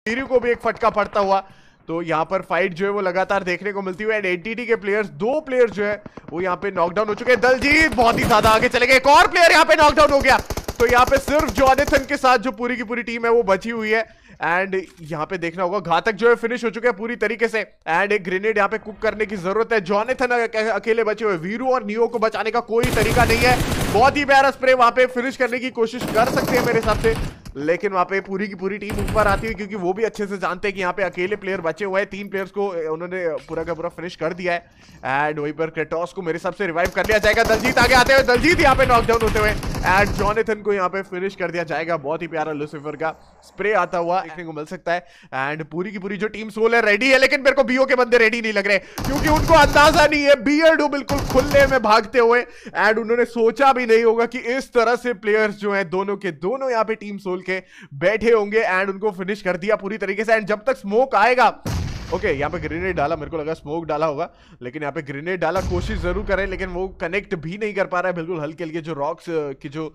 वीरू को भी एक फटका पड़ता हुआ। तो यहाँ पर फाइट जो है वो लगातार देखने को मिलती हुई एंड एनटीटी के प्लेयर्स, 2 प्लेयर्स जो है वो यहाँ पे नॉकडाउन हो चुके हैं। दलजीत बहुत ही ज्यादा आगे चले गए, एक और प्लेयर यहाँ पे नॉकडाउन हो गया। तो यहाँ पे सिर्फ जॉनथन के साथ जो पूरी की पूरी टीम है वो बची हुई है एंड यहाँ पे देखना होगा घातक जो है फिनिश हो चुके हैं पूरी तरीके से एंड एक ग्रेनेड यहाँ पे कुक करने की जरूरत है। जॉनथन अकेले बचे हुए, वीरू और नियो को बचाने का कोई तरीका नहीं है। बहुत ही प्यारा स्प्रे वहां पे फिनिश करने की कोशिश कर सकते हैं मेरे हिसाब से, लेकिन वहां पे पूरी की पूरी टीम ऊपर आती है क्योंकि वो भी अच्छे से जानते हैं कि यहाँ पे अकेले प्लेयर बचे हुए हैं। 3 प्लेयर्स को उन्होंने पूरा का पूरा फिनिश कर दिया है एंड वहीं पर क्रेटोस को मेरे हिसाब से रिवाइव कर लिया जाएगा। दलजीत आगे आते हुए, दलजीत यहाँ पे नॉकडाउन होते हुए एंड जॉनथन को यहाँ पे फिनिश कर दिया जाएगा। बहुत ही प्यारा लूसीफर का स्प्रे आता हुआ देखने को मिल सकता है एंड पूरी की पूरी जो टीम सोल है रेडी है, लेकिन मेरे को बीओ के बंदे रेडी नहीं लग रहे क्योंकि उनको अंदाजा नहीं है। बियर्डो बिल्कुल खुले में भागते हुए एंड उन्होंने सोचा भी नहीं होगा कि इस तरह से प्लेयर्स जो है दोनों के दोनों यहाँ पे टीम सोल के बैठे होंगे एंड उनको फिनिश कर दिया पूरी तरीके से। एंड जब तक स्मोक आएगा, ओके यहाँ पे ग्रेनेड डाला, मेरे को लगा स्मोक डाला होगा, लेकिन यहाँ पे ग्रेनेड डाला, कोशिश जरूर करें लेकिन वो कनेक्ट भी नहीं कर पा रहा है। बिल्कुल हल्के हल्के जो रॉक्स की जो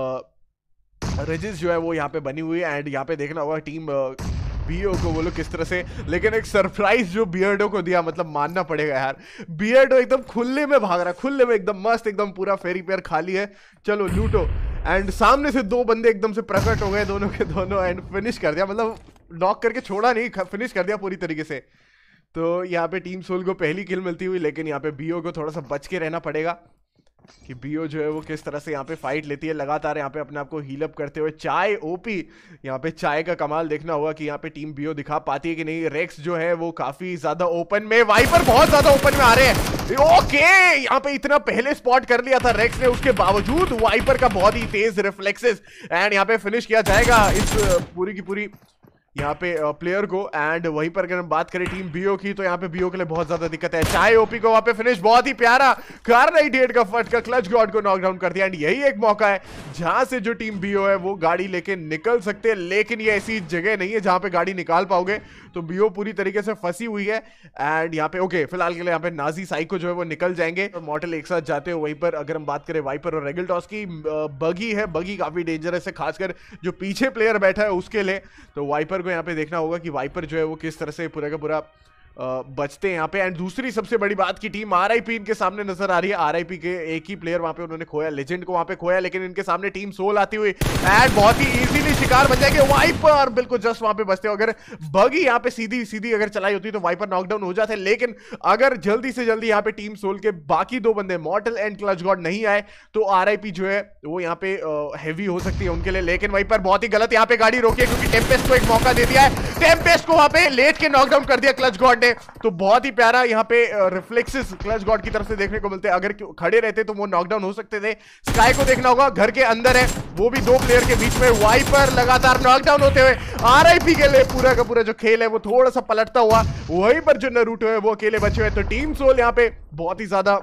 रेजिस जो है वो यहाँ पे बनी हुई है एंड यहाँ पे देखना होगा टीम बीओ को वो लोग किस तरह से, लेकिन एक सरप्राइज जो बियर्डो को दिया, मतलब मानना पड़ेगा यार, बियर्डो एकदम खुले में भाग रहा है, खुले में एकदम मस्त, एकदम पूरा फेरी पेयर खाली है, चलो लूटो। एंड सामने से 2 बंदे एकदम से प्रकट हो गए दोनों के दोनों एंड फिनिश कर दिया, मतलब नॉक करके छोड़ा नहीं, फिनिश कर दिया पूरी तरीके से। तो यहाँ पे टीम सोल को पहली किल मिलती हुई, लेकिन यहाँ पे बीओ को थोड़ा सा बच के रहना पड़ेगा कि बीओ जो है वो किस तरह से यहाँ पे फाइट लेती है, लगातार यहाँ पे अपने आप को हील अप करते हुए। चाय ओपी, यहाँ पे चाय का कमाल देखना होगा कि यहाँ पे टीम बीओ दिखा पाती है कि नहीं। रेक्स जो है वो काफी ज्यादा ओपन में, वाइपर बहुत ज्यादा ओपन में आ रहे हैं। ओके यहाँ पे इतना पहले स्पॉट कर लिया था रेक्स ने, उसके बावजूद वाइपर का बहुत ही तेज रिफ्लेक्सेस एंड यहाँ पे फिनिश किया जाएगा इस पूरी की पूरी यहाँ पे प्लेयर को। एंड वहीं पर अगर हम बात करें टीम बीओ की, तो यहाँ पे बीओ के लिए बहुत ज्यादा दिक्कत है। चाय ओपी को वहां पे फिनिश, बहुत ही प्यारा कार्नाइट का फटका क्लच गॉड को नॉकडाउन कर दिया एंड यही एक मौका है जहां से जो टीम बीओ है वो गाड़ी लेके निकल सकते हैं, लेकिन ये ऐसी जगह नहीं है जहां पे गाड़ी निकाल पाओगे। तो बीओ पूरी तरीके से फंसी हुई है एंड यहाँ पे ओके फिलहाल के लिए यहाँ पे नाजी साइको जो है वो निकल जाएंगे और मॉर्टल एक साथ जाते हो। वहीं पर अगर हम बात करें वाइपर और रेगलटॉस की, बगी है, बगी काफी डेंजरस है खासकर जो पीछे प्लेयर बैठा है उसके लिए। तो वाइपर को यहाँ पे देखना होगा कि वाइपर जो है वो किस तरह से पूरा का पूरा बचते हैं यहाँ पे। एंड दूसरी सबसे बड़ी बात की टीम आरआईपी इनके सामने नजर आ रही है। आरआईपी के एक ही प्लेयर वहां पे उन्होंने खोया, लेजेंड को वहां पे खोया, लेकिन इनके सामने टीम सोल आती हुई एंड बहुत ही इजीली शिकार बन जाएंगे। वाइपर बिल्कुल जस्ट वहां पे बचते हो, अगर बगी यहाँ पे सीधी सीधी अगर चलाई होती तो वाइपर नॉकडाउन हो जाते, लेकिन अगर जल्दी से जल्दी यहाँ पे टीम सोल के बाकी 2 बंदे मॉर्टल एंड क्लच गॉड नहीं आए तो आरआईपी जो है वो यहाँ पे हैवी हो सकती है उनके लिए। लेकिन वाइपर बहुत ही गलत यहाँ पे गाड़ी रोकी है क्योंकि टेम्पेस्ट को एक मौका दे दिया है, टेम्पेस्ट को वहां पे लेट के नॉकडाउन कर दिया क्लच गॉड ने। तो बहुत ही प्यारा यहाँ पे रिफ्लेक्सेस क्लच गॉड की तरफ से देखने को मिलते हैं, अगर खड़े रहते तो वो नॉकडाउन हो सकते थे। स्काई को देखना होगा, घर के अंदर है, वो भी 2 प्लेयर के बीच में, वाइपर लगातार नॉकडाउन होते हुए। आरआईपी के लिए पूरा का पूरा जो खेल है वो थोड़ा सा पलटता हुआ, वहीं पर जो नारुतो है वो अकेले बचे हुए। तो टीम सोल यहाँ पे बहुत ही ज्यादा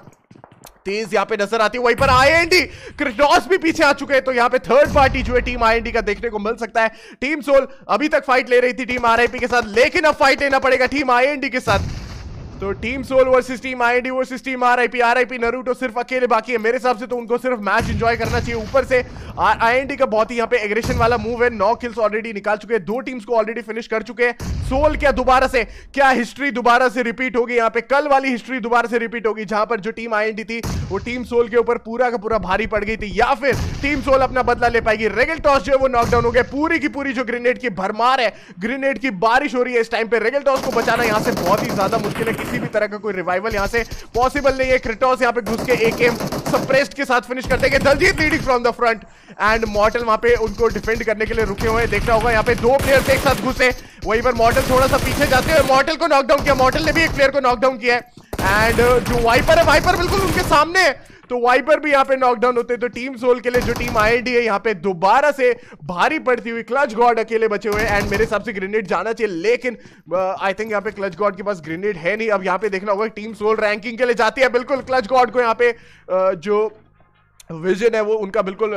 तेज यहाँ पे नजर आती है। वहीं पर आईएनडी क्रेटोस भी पीछे आ चुके हैं, तो यहाँ पे थर्ड पार्टी जो है टीम आईएनडी का देखने को मिल सकता है। टीम सोल अभी तक फाइट ले रही थी टीम आरआईपी के साथ, लेकिन अब फाइट लेना पड़ेगा टीम आईएनडी के साथ। तो team Soul versus team IND versus team RIP. RIP Naruto सिर्फ अकेले बाकी है मेरे हिसाब से, तो उनको सिर्फ मैच एंजॉय करना चाहिए। ऊपर से आईएनडी का बहुत ही यहाँ पे एग्रेशन वाला मूव है, 9 किल्स ऑलरेडी निकाल चुके हैं, 2 टीम्स को ऑलरेडी फिनिश कर चुके हैं। सोल क्या दोबारा से, क्या हिस्ट्री दोबारा से रिपीट होगी यहाँ पे, कल वाली हिस्ट्री दोबारा से रिपीट होगी जहां पर जो टीम आईएनडी थी वो टीम सोल के ऊपर पूरा का पूरा भारी पड़ गई थी, या फिर टीम सोल अपना बदला ले पाएगी। रेगलटॉस जो है वो नॉकडाउन हो गया, पूरी की पूरी जो ग्रेनेड की भरमार है, ग्रेनेड की बारिश हो रही है इस टाइम पे। रेगलटॉस को बचाना यहाँ से बहुत ही ज्यादा मुश्किल है, किसी भी तरह का कोई रिवाइवल यहाँ से पॉसिबल नहीं है। क्रेटोस यहाँ पे घुस के एकेएम सप्रेस्ड के साथ फिनिश कर देंगे। Daljeet leading from the front and Mortal वहां पे उनको डिफेंड करने के लिए रुके हुए हैं। देखना होगा यहाँ पे 2 प्लेयर्स एक साथ घुसे, वहीं पर मॉर्टल थोड़ा सा पीछे जाते हुए मॉर्टल को नॉकडाउन किया, मॉर्टल ने भी एक प्लेयर को नॉकडाउन किया है। एंड जो वाइपर है, वाइपर बिल्कुल उनके सामने है, तो वाइपर भी यहाँ पे नॉकडाउन होते हैं। तो टीम सोल के लिए जो टीम आईएनडी है यहाँ पे दोबारा से भारी पड़ती हुई, क्लच गॉड अकेले बचे हुए हैं एंड मेरे हिसाब से ग्रेनेड जाना चाहिए, लेकिन आई थिंक यहाँ पे क्लच गॉड के पास ग्रेनेड है नहीं। अब यहाँ पे देखना होगा टीम सोल रैंकिंग के लिए जाती है, बिल्कुल क्लच गॉड को यहाँ पे जो विजन है वो उनका बिल्कुल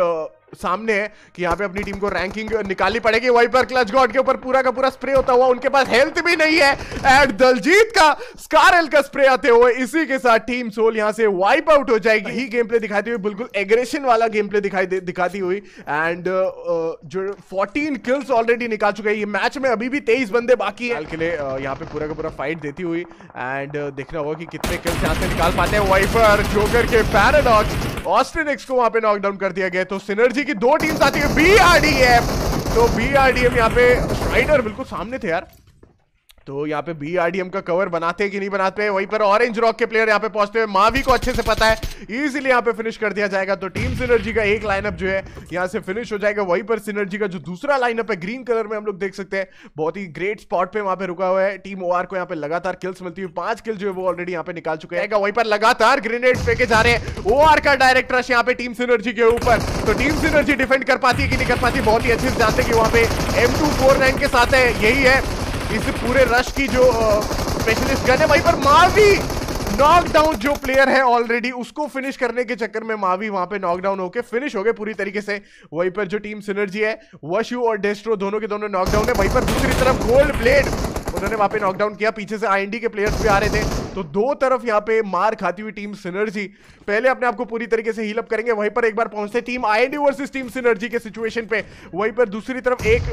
सामने है कि यहाँ पे अपनी टीम को रैंकिंग निकालनी पड़ेगी। वहीं पर क्लच गॉड के ऊपर पूरा का पूरा स्प्रे होता हुआ, उनके पास हेल्थ भी नहीं है एंड दलजीत का स्कारल का स्प्रे आते हुए इसी के साथ टीम सोल यहाँ से वाइप आउट हो जाएगी। ही गेम प्ले दिखाती हुई, बिल्कुल एग्रेशन वाला गेम प्ले दिखाती हुई एंड जो 14 किल्स ऑलरेडी निकाल चुके हैं। ये मैच में अभी भी 23 बंदे बाकी है के लिए यहाँ पे पूरा का पूरा फाइट देती हुई एंड देखना होगा कि कितने किल्स यहाँ से निकाल पाते हैं। वहीं पर जोकर के पैराडॉक्स ऑस्टिन एक्स को वहां पे नॉकडाउन कर दिया गया। तो सिनर्जी की 2 टीम्स आती है, बीआरडीएम। तो बीआरडीएम यहाँ पे स्ट्राइडर बिल्कुल सामने थे यार, तो यहाँ पे बीआरडीएम का कवर बनाते हैं कि नहीं बनाते हैं। वहीं पर ऑरेंज रॉक के प्लेयर यहाँ पे पहुंचते हुए मावी को अच्छे से पता है इजीली यहाँ पे फिनिश कर दिया जाएगा। तो टीम सिनर्जी का एक लाइनअप जो है यहाँ से फिनिश हो जाएगा। वहीं पर सिनर्जी का जो दूसरा लाइनअप है ग्रीन कलर में हम लोग देख सकते हैं, बहुत ही ग्रेट स्पॉट पे वहां पे रुका हुआ है। टीम ओआर को यहाँ पे लगातार किल्स मिलती हुई 5 किल जो है वो ऑलरेडी यहाँ पे निकाल चुके हैं। वहीं पर लगातार ग्रेनेड फेंके जा रहे हैं ओआर का डायरेक्ट रश यहाँ पे टीम सिनर्जी के ऊपर। तो टीम सिनर्जी डिफेंड कर पाती है कि नहीं कर पाती, बहुत ही अच्छे से जानते हैं कि वहां पे M249 के साथ है। यही है इस पूरे रश की जो स्पेशलिस्ट गन है। वहीं पर मावी नॉकडाउन जो प्लेयर है ऑलरेडी, उसको फिनिश करने के चक्कर में मावी वहां पे नॉकडाउन होके फिनिश हो गए पूरी तरीके से। वहीं पर जो टीम सिनर्जी है वशु और डेस्ट्रो दोनों के दोनों नॉकडाउन है। वहीं पर दूसरी तरफ गोल्ड ब्लेड उन्होंने वहां पे नॉकडाउन किया, पीछे से आईएनडी के प्लेयर्स भी आ रहे थे। तो दो तरफ यहाँ पे मार खाती हुई टीम सिनर्जी पहले अपने आप को पूरी तरीके से हील अप करेंगे। वहीं पर एक बार पहुंचते team IND versus team Synergy के सिचुएशन पे। वहीं पर दूसरी तरफ एक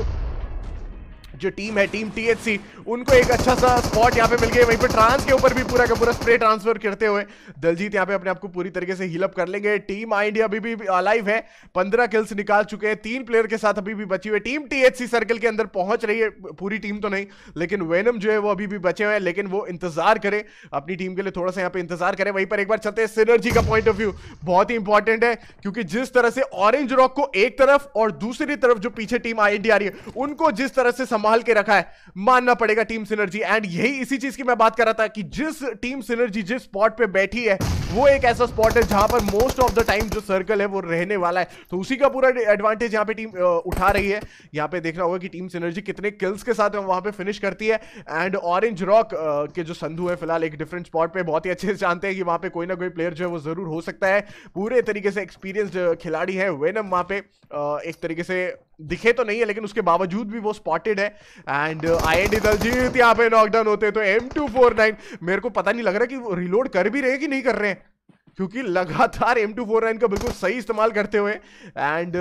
जो टीम है टीम टीएचसी, उनको एक अच्छा सा स्पॉट यहाँ पे मिल गया। वहीं पे ट्रांस के ऊपर भी पूरा का पूरा स्प्रे ट्रांसफर करते हुए दलजीत यहाँ पे अपने आप को पूरी तरीके से हील अप कर लेंगे। टीम आईएनडी अभी भी अलाइव है, 15 किल्स निकाल चुके हैं, 3 प्लेयर के साथ अभी भी बची हुई। टीम टीएचसी सर्कल के अंदर पहुंच रही है, पूरी टीम तो नहीं, लेकिन वेनम जो है वो अभी भी बचे हुए हैं, लेकिन वो इंतजार करे अपनी टीम के लिए, थोड़ा सा यहाँ पे इंतजार करे। वहीं पर एक बार चलते हैं सिनर्जी का पॉइंट ऑफ व्यू, बहुत ही इंपॉर्टेंट है क्योंकि जिस तरह से ऑरेंज रॉक को एक तरफ और दूसरी तरफ जो पीछे टीम आईएनडी आ रही है उनको जिस तरह से संभाल के रखा है, मानना पड़ेगा टीम सिनर्जी। एंड यही इसी चीज की मैं बात कर रहा था कि जिस टीम सिनर्जी जिस स्पॉट पे बैठी है वो एक ऐसा स्पॉट है जहां पर मोस्ट ऑफ द टाइम जो सर्कल है वो रहने वाला है। तो उसी का पूरा एडवांटेज यहां पे टीम उठा रही है। यहां पे देखना होगा कि टीम सिनर्जी कितने किल्स के साथ वहां पे फिनिश करती है। एंड ऑरेंज रॉक के जो संधू है फिलहाल एक डिफरेंट स्पॉट पे, बहुत ही अच्छे से जानते हैं कि वहां पे कोई ना कोई प्लेयर जो है वो जरूर हो सकता है, पूरे तरीके से एक्सपीरियंस्ड खिलाड़ी है। वेनम वहां पे एक तरीके से दिखे तो नहीं है, लेकिन उसके बावजूद भी वो स्पॉटेड है। एंड आईएनडी दलजीत यहाँ पे नॉकडाउन होते हैं। तो M249 मेरे को पता नहीं लग रहा कि वो रिलोड कर भी रहे कि नहीं कर रहे हैं, क्योंकि लगातार M249 का बिल्कुल सही इस्तेमाल करते हुए एंड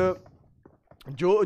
जो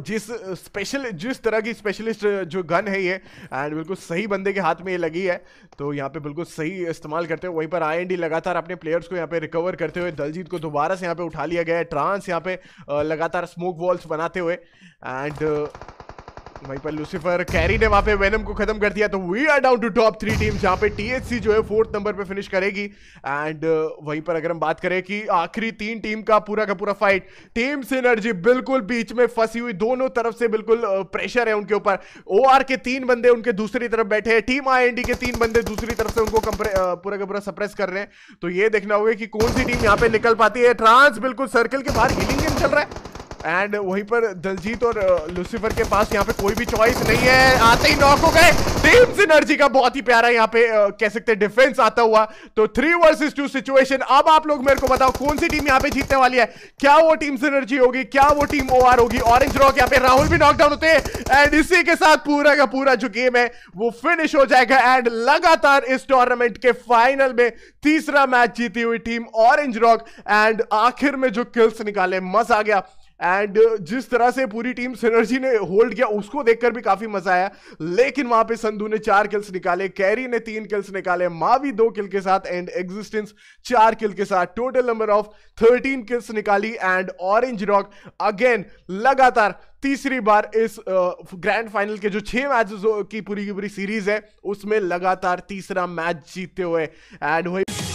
जिस तरह की स्पेशलिस्ट जो गन है ये एंड बिल्कुल सही बंदे के हाथ में ये लगी है, तो यहाँ पे बिल्कुल सही इस्तेमाल करते हुए। वहीं पर आईएनडी लगातार अपने प्लेयर्स को यहाँ पे रिकवर करते हुए दलजीत को दोबारा से यहाँ पे उठा लिया गया है। ट्रांस यहाँ पे लगातार स्मोक वॉल्स बनाते हुए एंड वहीं पर लूसीफर कैरी ने वहां पे वेनम को खत्म कर दिया। तो we are down to top 3 team, जहां पे टीएचसी जो है 4th नंबर पे फिनिश करेगी। एंड वहीं पर अगर हम बात करें कि आखिरी 3 टीम का पूरा फाइट, टीम सिनर्जी बिल्कुल बीच में फंसी हुई, दोनों तरफ से बिल्कुल प्रेशर है उनके ऊपर। ओआर के 3 बंदे उनके दूसरी तरफ बैठे हैं, टीम आईएनडी के 3 बंदे दूसरी तरफ से उनको पूरा का पूरा सप्रेस कर रहे हैं। तो ये देखना होगा कि कौन सी टीम यहाँ पे निकल पाती है। ट्रांस बिल्कुल सर्कल के बाहर हीलिंग गेम चल रहा है एंड वहीं पर दलजीत और लूसीफर के पास यहाँ पे कोई भी चॉइस नहीं है, आते ही नॉक हो गए। टीम सिनर्जी का बहुत ही प्यारा यहाँ पे कह सकते हैं डिफेंस आता हुआ। तो 3 वर्सेस 2 सिचुएशन। अब आप लोग मेरे को बताओ कौन सी टीम यहाँ पे जीतने वाली है, क्या वो टीम सिनर्जी होगी, क्या वो टीम ओआर होगी। ऑरेंज रॉक यहाँ पे राहुल भी नॉकडाउन होते हैं एंड इसी के साथ पूरा का पूरा जो गेम है वो फिनिश हो जाएगा। एंड लगातार इस टूर्नामेंट के फाइनल में तीसरा मैच जीती हुई टीम ऑरेंज रॉक एंड आखिर में जो किल्स निकाले, मजा आ गया। एंड जिस तरह से पूरी टीम सिनर्जी ने होल्ड किया उसको देखकर भी काफी मजा आया। लेकिन वहां पे संधू ने 4 किल्स निकाले, कैरी ने 3 किल्स निकाले, मावी 2 किल के साथ एंड एग्जिस्टेंस 4 किल के साथ, टोटल नंबर ऑफ 13 किल्स निकाली। एंड ऑरेंज रॉक अगेन लगातार तीसरी बार इस ग्रैंड फाइनल के जो 6 मैचेस की पूरी सीरीज है उसमें लगातार तीसरा मैच जीतते हुए एंड वही